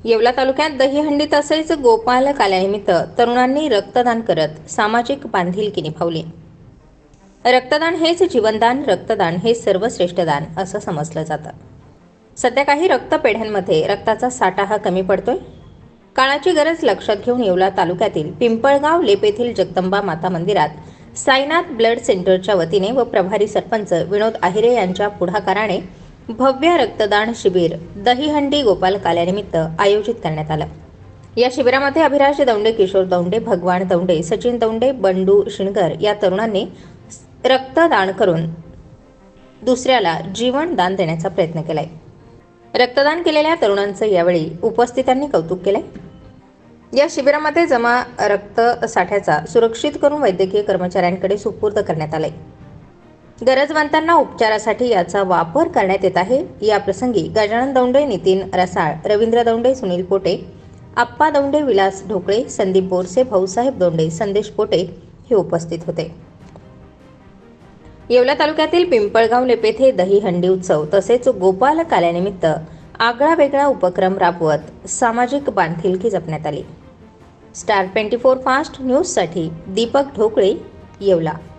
येवला तालुक्यात दहीहंडी तसेच गोपाल काल्यानिमित्त तरुणांनी रक्तदान करत सामाजिक बांधिलकी निभावली। रक्तदान हेच जीवनदान, रक्तदान हे सर्वश्रेष्ठ दान असं समजलं जातं। सध्या काही रक्तपेढ्यांमध्ये रक्ताचा साठा हा कमी पडतोय। काळाची गरज लक्षात घेऊन येवला तालुक्यातील पिंपळगाव लेप येथील जगदंबा माता मंदिरात साईनाथ ब्लड सेंटरच्या वतीने व प्रभारी सरपंच विनोद आहिरे यांच्या पुढाकाराने भव्य रक्तदान शिबिर दहीहंडी गोपाल काल्यानिमित्त आयोजित करण्यात आलं। या शिबिरामध्ये अभिराज दौंडे, किशोर दौंडे, भगवान दौंडे, सचिन दौंडे, बंडू शिणगर या तरुणांनी रक्तदान करून दुसऱ्याला जीवन दान देण्याचा प्रयत्न केलाय। रक्तदान केलेल्या तरुणांचं यावेळी उपस्थितांनी कौतुक केले। या शिबिरामध्ये जमा रक्त साठ्याचा सुरक्षित करून वैद्यकीय कर्मचाऱ्यांकडे सुपूर्द करण्यात आले। गरजवंतांना उपचारासाठी याचा वापर करण्यात येत आहे। या प्रसंगी गजानन दौंडे, नितीन रसाळ, रवींद्र दौंडे, सुनील पोटे, आप्पा दौंडे, विलास ढोकळे, संदीप बोरसे, भाऊसाहेब दौंडे, संदेश पोटे हे उपस्थित होते। येवला तालुक्यातील पिंपळगाव लेप येथे दहीहंडी उत्सव तसेच गोपाल काल्यानिमित्त आगळा वेगळा उपक्रम राबवत सामाजिक बांधिलकी जपण्यात आली। स्टार 24 फास्ट न्यूजसाठी दीपक ढोकळे, येवला।